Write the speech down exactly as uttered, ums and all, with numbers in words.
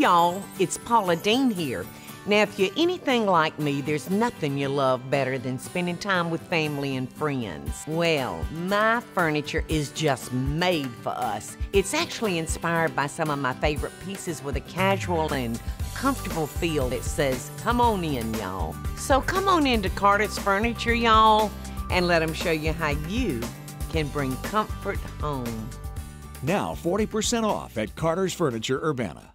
y'all, it's Paula Deen here. Now, if you're anything like me, there's nothing you love better than spending time with family and friends. Well, my furniture is just made for us. It's actually inspired by some of my favorite pieces with a casual and comfortable feel that says, come on in, y'all. So come on into Carter's Furniture, y'all, and let them show you how you can bring comfort home. Now forty percent off at Carter's Furniture Urbana.